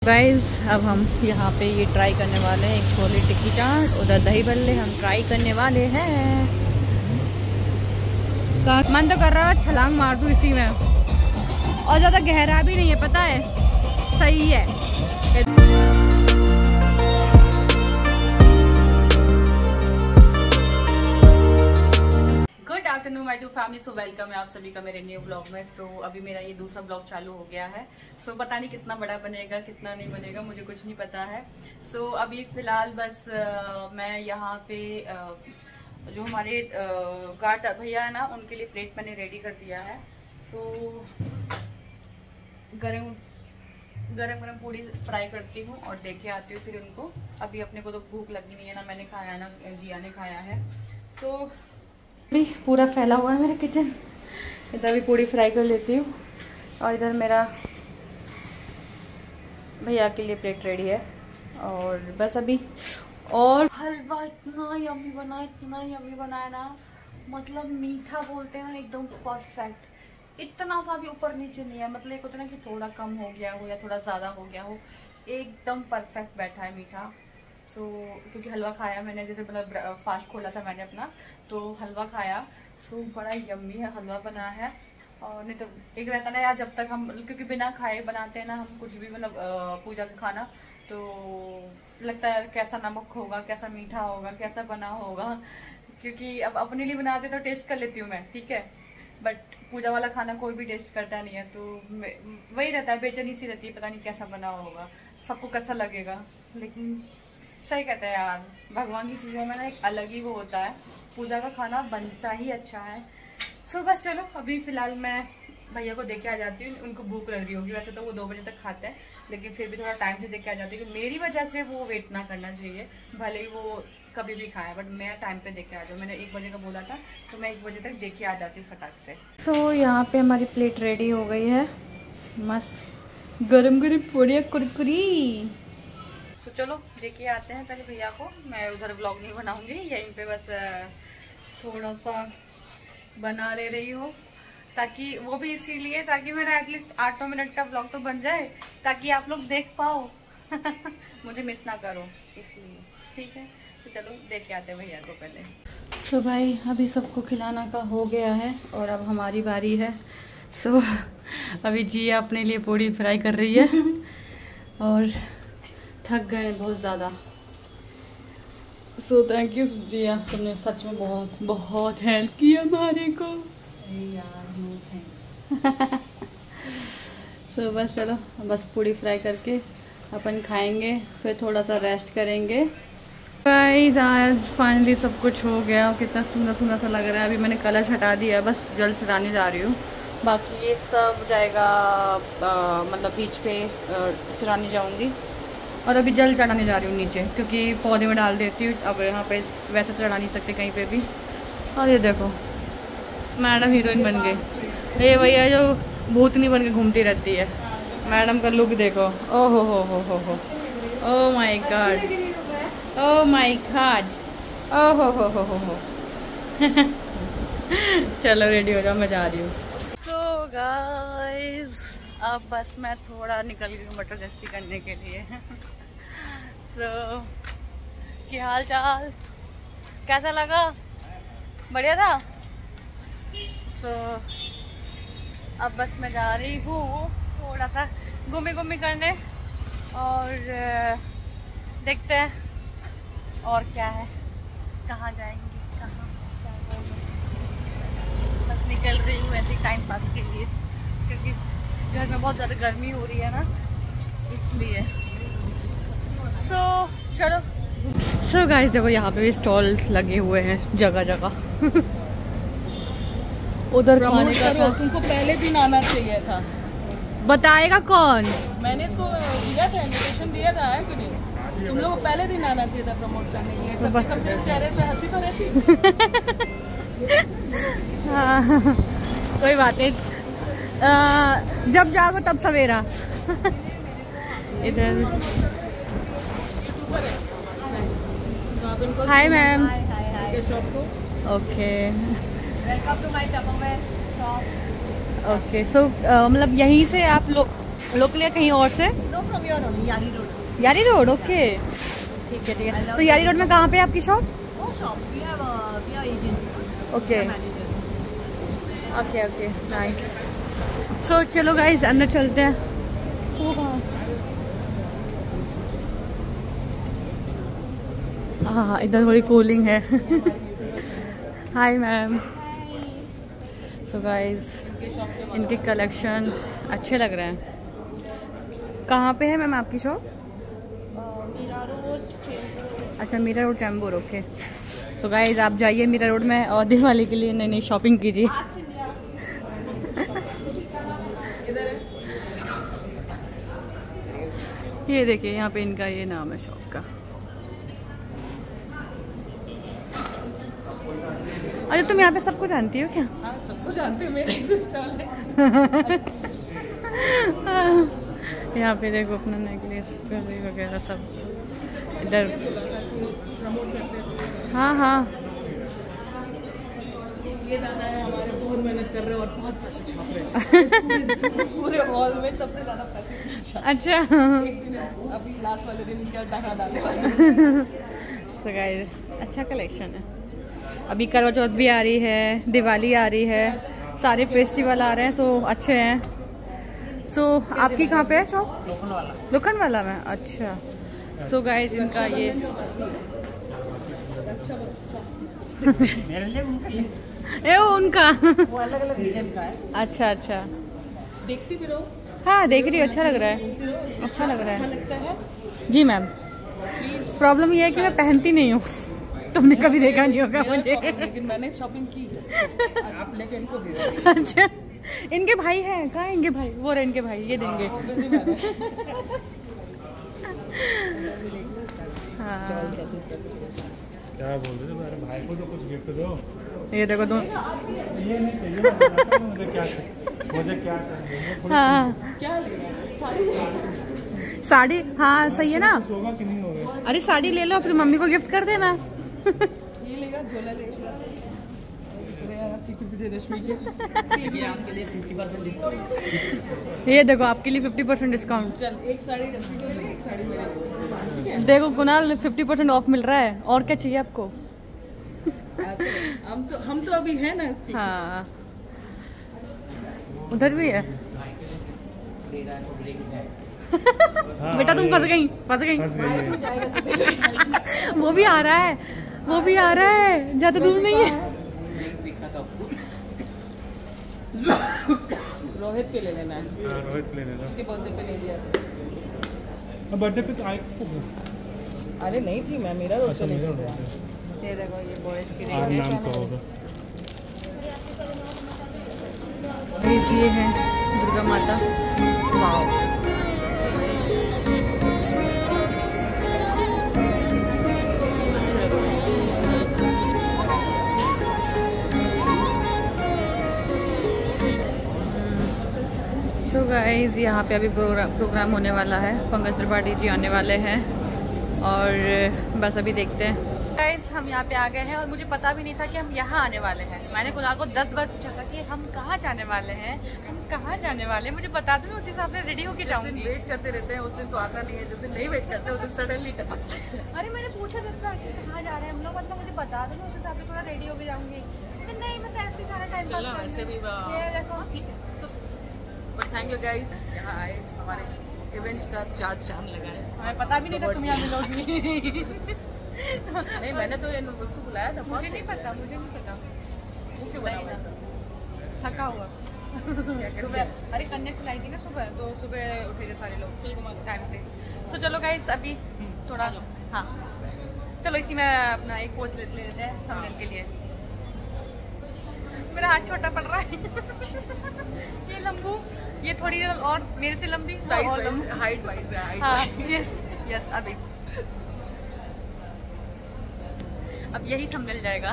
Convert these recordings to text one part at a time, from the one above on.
Guys अब हम यहाँ पे ये ट्राई करने वाले हैं, एक छोले टिक्की चाट, उधर दही बल्ले हम ट्राई करने वाले हैं। मन तो कर रहा है छलांग मार दूँ इसी में, और ज़्यादा गहरा भी नहीं है, पता है, सही है। Good afternoon my to family. So welcome है आप सभी का मेरे न्यू ब्लॉग में। सो अभी मेरा ये दूसरा ब्लॉग चालू हो गया है। सो पता नहीं कितना बड़ा बनेगा कितना नहीं बनेगा, मुझे कुछ नहीं पता है। सो अभी फिलहाल बस मैं यहाँ पे जो हमारे गार्ड भैया है ना, उनके लिए प्लेट मैंने रेडी कर दिया है। सो गरम गरम पूड़ी फ्राई करती हूँ और दे के आती हूँ फिर उनको। अभी अपने को तो भूख लगी नहीं है, ना मैंने खाया ना जिया ने खाया है। सो भी पूरा फैला हुआ है मेरा किचन। इधर भी पूड़ी फ्राई कर लेती हूँ और इधर मेरा भैया के लिए प्लेट रेडी है। और बस अभी, और हलवा इतना यम्मी बना है ना, मतलब मीठा बोलते हैं ना, एकदम परफेक्ट। इतना सा भी ऊपर नीचे नहीं है, मतलब एक होता है ना कि थोड़ा कम हो गया हो या थोड़ा ज़्यादा हो गया हो, एकदम परफेक्ट बैठा है मीठा। सो क्योंकि हलवा खाया मैंने, जैसे मतलब फास्ट खोला था मैंने अपना, तो हलवा खाया। सो बड़ा यम्मी है हलवा बना है। और नहीं तो एक रहता ना यार, जब तक हम, क्योंकि बिना खाए बनाते हैं ना हम कुछ भी, मतलब पूजा का खाना, तो लगता है कैसा नमक होगा, कैसा मीठा होगा, कैसा बना होगा। क्योंकि अब अपने लिए बनाते तो टेस्ट कर लेती हूँ मैं, ठीक है, बट पूजा वाला खाना कोई भी टेस्ट करता नहीं है, तो वही रहता है, बेचैनी सी रहती है, पता नहीं कैसा बना होगा, सबको कैसा लगेगा। लेकिन सही कहते हैं यार, भगवान की चीज़ों में ना एक अलग ही वो होता है, पूजा का खाना बनता ही अच्छा है। सो बस चलो, अभी फ़िलहाल मैं भैया को देके आ जाती हूँ। उनको भूख लग रही होगी, वैसे तो वो 2 बजे तक खाते हैं, लेकिन फिर भी थोड़ा टाइम से देके आ जाती हूँ कि मेरी वजह से वो वेट ना करना चाहिए, भले ही वो कभी भी खाया, बट मैं टाइम पे देके आ जाऊँ। मैंने 1 बजे का बोला था, तो मैं 1 बजे तक देके आ जाती हूँ फटाक से। सो यहाँ पे हमारी प्लेट रेडी हो गई है, मस्त गरम गरम पूड़ियाँ कुरकुरी। तो चलो देखिए आते हैं पहले भैया को। मैं उधर व्लॉग नहीं बनाऊंगी, यहीं पे बस थोड़ा सा बना ले रही हूँ, ताकि वो भी इसीलिए ताकि मेरा एटलीस्ट 8-9 मिनट का व्लॉग तो बन जाए, ताकि आप लोग देख पाओ मुझे मिस ना करो, इसलिए ठीक है। तो चलो देख के आते हैं भैया को पहले। सो भाई अभी सबको खिलाना का हो गया है और अब हमारी बारी है। सो अभी जिया अपने लिए पूड़ी फ्राई कर रही है और थक गए बहुत ज़्यादा। सो थैंक यू जिया, तुमने सच में बहुत बहुत हेल्प की हमारे को। सो बस चलो, बस पूड़ी फ्राई करके अपन खाएंगे, फिर थोड़ा सा रेस्ट करेंगे। गाइस आज फाइनली सब कुछ हो गया, कितना सुंदर सुंदर सा लग रहा है। अभी मैंने कलश हटा दिया, बस जल चढ़ाने जा रही हूँ, बाकी ये सब जाएगा मतलब बीच पे चढ़ाने जाऊँगी। और अभी जल चढ़ाने जा रही हूँ नीचे, क्योंकि पौधे में डाल देती हूँ, अब यहाँ पे वैसे चढ़ा नहीं सकते कहीं पे भी। और ये देखो मैडम हीरोइन बन गई, ये भैया जो भूतनी बन के घूमती रहती है, मैडम का लुक देखो। ओ हो oh my god, oh my god, ओ हो चलो रेडी हो जाओ, मैं जा रही हूँ। सो गाइस अब बस मैं थोड़ा निकल गई मटर गश्ती करने के लिए। सो क्या हाल चाल, कैसा लगा, बढ़िया था। सो अब बस मैं जा रही हूँ थोड़ा सा घूमी करने, और देखते हैं और क्या है, कहाँ जाएंगे, कहाँ बस निकल रही हूँ ऐसे टाइम पास के लिए, क्योंकि घर में बहुत ज़्यादा गर्मी हो रही है ना, इसलिए। सो चलो। सो गाइस देखो यहाँ पे भी स्टॉल्स लगे हुए हैं जगह जगह। उधर खाने का था, तुमको पहले दिन आना चाहिए था। बताएगा कौन? मैंने इसको दिया था, इन्विटेशन दिया था, है कि नहीं? तुम लोग को पहले दिन आना चाहिए था प्रमोट करने के लिए, सबके कम से कम चेहरे पे हंसी तो रहती। हाँ कोई बात नहीं, जब जागो तब सवेरा। इधर hi ma'am. Okay okay. So मतलब यहीं से आप लोग लोकल या कहीं और से? No from your only Yari road. Yari road, okay ठीक है। सो यारी रोड में कहाँ पे है आपकी shop? We are agents. Okay okay okay nice. So चलो गाइस अंदर चलते हैं। हाँ इधर थोड़ी कूलिंग है। Hi ma'am. सो गाइस इनके कलेक्शन अच्छे लग रहे हैं। कहाँ पे है मैम आपकी शॉप? मीरा रोड। अच्छा Mira road Chembur, okay. So guys आप जाइए मीरा रोड में और दिवाली के लिए नई नई शॉपिंग कीजिए। ये देखिए यहाँ पे इनका ये नाम है शॉप का। अच्छा तुम यहाँ पे सबको जानती हो क्या? हाँ सबको जानते हैं, मेरा एक स्टॉल है। यहाँ पे देखो अपना नेकलेस ज्वेलरी वगैरह सब इधर। प्रमोट करते हैं। हाँ हाँ ये दादा है हमारे, बहुत मेहनत कर रहे हैं और बहुत पैसे छाप रहे हैं। पूरे हॉल में सबसे ज्यादा पैसे। अच्छा एक दिन अभी लास्ट वाले दिन क्या डाका डालने वाले। सो गाइस अच्छा कलेक्शन है। अभी करवा चौथ भी आ रही है, दिवाली आ रही है, सारे फेस्टिवल आ रहे हैं, सो अच्छे हैं। सो आपकी कहाँ पे है शॉप? लोखंड वाला में, अच्छा। सो गाइस इनका ये ए उनका वो अलग अलग डिजाइन का है। अच्छा अच्छा देखती भी रहो। हाँ देख रही हूँ, अच्छा लग रहा है, अच्छा लग रहा अच्छा है। लगता है जी मैम। प्लीज। प्रॉब्लम ये है कि मैं पहनती नहीं हूँ। तुमने कभी देखा नहीं होगा मुझे। लेकिन मैंने शॉपिंग की है। आप लेके इनको दे दो। अच्छा इनके भाई हैं, कहाँ इनके भाई? वो रहे इनके भाई, ये देंगे। हाँ क्या बोल रहे थे मेरे भाई को तो कुछ गिफ्ट दो। ये देखो तुम। ये नहीं चाहिए मुझे क्या चाहिए, मुझे क्या चाहिए। हाँ क्या लेगा? साड़ी, हाँ सही है ना। होगा कि नहीं होगा? अरे साड़ी ले लो फिर मम्मी को गिफ्ट कर देना। ये लेगा, झोला लेगा। पीछे पीछे रश्मि के ये आपके लिए 50% डिस्काउंट। ये देखो आपके लिए 50% डिस्काउंट। चल एक साड़ी रश्मि के लिए, एक साड़ी मेरे लिए। देखो कुणाल 50% ऑफ मिल रहा है, और क्या चाहिए आपको? हम तो अभी है ना। हाँ उधर भी है। बेटा तुम फंस गई, फंस गई। फंस गई। वो भी आ रहा है, वो भी आ रहा है, ज्यादा दूर नहीं है। रोहित पे ले लेना है। हाँ रोहित ले लेना। उसके बर्थडे पे नहीं दिया। अब बर्थडे पे तो आए को। अरे नहीं थी मैं, मेरा रोज अच्छा चले मेरा गया। ये देखो ये बॉयज की और रेंज नाम तो होगा। है। ये है दुर्गा माता। वाओ सो गाइस यहाँ पे अभी प्रोग्राम होने वाला है। पंकज त्रिपाठी जी आने वाले हैं और बस अभी देखते हैं। गाइस हम यहाँ पे आ गए हैं और मुझे पता भी नहीं था कि हम यहाँ आने वाले हैं। मैंने कुणाल को 10 बार पूछा था कि हम कहाँ जाने वाले हैं, हम कहाँ जाने वाले हैं, मुझे बता दो, मैं उसी हिसाब से रेडी होके जाऊँगी। वेट करते रहते हैं, उस दिन तो आता नहीं है। जिस दिन नहीं वेट करते उस दिन सडनली टपक। अरे मैंने पूछा 10 बार कि कहाँ जा रहे हैं हम लोग, मतलब मुझे बता दो, मैं उस हिसाब से थोड़ा रेडी होके जाऊँगी। नहीं बस ऐसे ही सारा टाइम चलो वैसे भी ये देखो ठीक है। बट थैंक यू गाइस, यहाँ आए, हमारे इवेंट्स का चार्ज शाम लगा है। हमें पता भी नहीं था तुम यहाँ मिलोगी। नहीं मैंने तो उसको बुलाया था। मुझे नहीं पता, मुझे नहीं पता। मुझे बुलाया था। थका हुआ सुबह, अरे कन्या खिलाई थी ना सुबह, तो सुबह उठे थे सारे लोग टाइम से। तो चलो गाइस अभी थोड़ा जो हाँ चलो इसी में अपना एक पोज ले लेते हैं थंबनेल के लिए। मेरा हाथ छोटा पड़ रहा है। ये लंबू, ये थोड़ी और मेरे से लंबी, और लंबी हाइट वाइज है। हाँ यस यस। अभी अब यही थंबनेल जाएगा।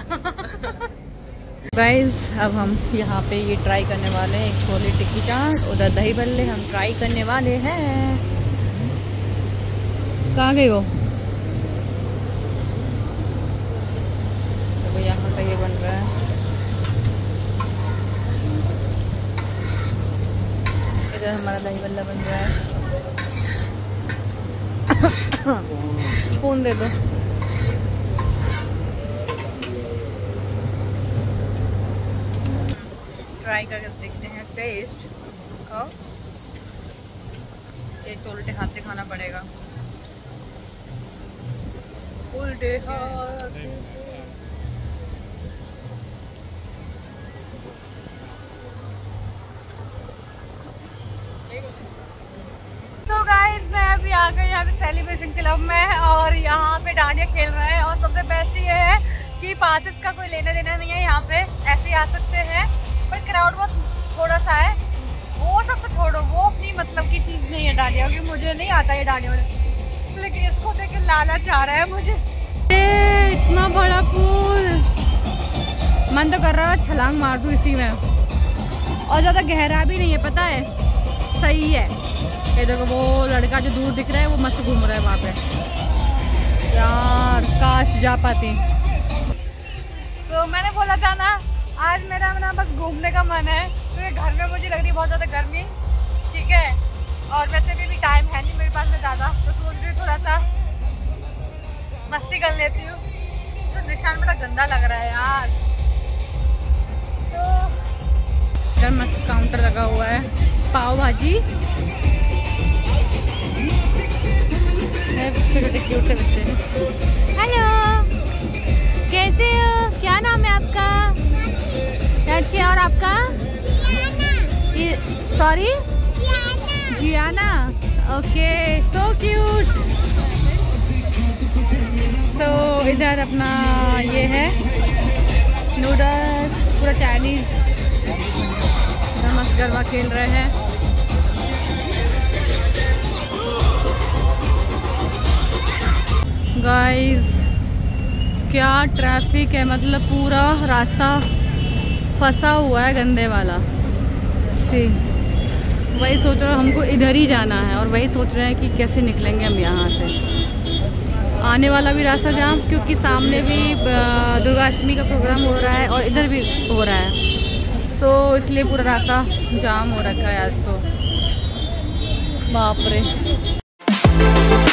गाइस अब हम यहाँ पे ये ट्राई करने वाले हैं, एक छोले टिक्की चाट, उधर दही बल्ले हम ट्राई करने वाले हैं। कहाँ गए वो? तो यहाँ पे ये बन रहा है। इधर हम हमारा दही बल्ला बन रहा है। स्पून दे दो। ट्राई करके देखते हैं टेस्ट। एक तो उल्टे हाथ से खाना पड़ेगा। उल्टे हाथ से। तो गाइस मैं अभी आ गई यहाँ पे सेलिब्रेशन क्लब में और यहाँ पे डांडिया खेल रहे हैं। और सबसे बेस्ट ये है कि पासेस का कोई लेना देना नहीं है, यहाँ पे ऐसे आ सकते हैं। पर क्राउड बहुत थोड़ा सा है, वो सब तो छोड़ो, वो अपनी मतलब की चीज़ नहीं है डांडिया, क्योंकि मुझे नहीं आता है डांडिया, लेकिन इसको देख के लालच आ रहा है मुझे। इतना बड़ा पूल, मन तो कर रहा है छलांग मार दूँ इसी में। और ज़्यादा गहरा भी नहीं है, पता है, सही है। ये देखो वो लड़का जो दूर दिख रहा है वो मस्त घूम रहा है वहाँ पे। यार काश जा पाती। तो मैंने बोला था ना आज मेरा ना बस घूमने का मन है, क्योंकि घर में मुझे लग रही है बहुत ज़्यादा गर्मी, ठीक है। और वैसे भी टाइम है नहीं मेरे पास में ज़्यादा, तो सोच रही हूँ थोड़ा सा मस्ती कर लेती हूँ। तो निशान बड़ा गंदा लग रहा है यार। तो इधर मस्त काउंटर लगा हुआ है, पाव भाजी, छोटे क्यूट से बच्चे। हेलो, कैसे हो? क्या नाम है आपका? अच्छी। और आपका? सॉरी, जियाना। Okay, so cute. तो इधर अपना ये है नूडल्स, पूरा चाइनीज। इधर मस्त गरबा खेल रहे हैं। गाइस क्या ट्रैफिक है, मतलब पूरा रास्ता फंसा हुआ है गंदे वाला। सी वही सोच रहे हैं, हमको इधर ही जाना है और वही सोच रहे हैं कि कैसे निकलेंगे हम यहाँ से। आने वाला भी रास्ता जाम, क्योंकि सामने भी दुर्गाष्टमी का प्रोग्राम हो रहा है और इधर भी हो रहा है। सो इसलिए पूरा रास्ता जाम हो रखा है आज तो। बाप रे।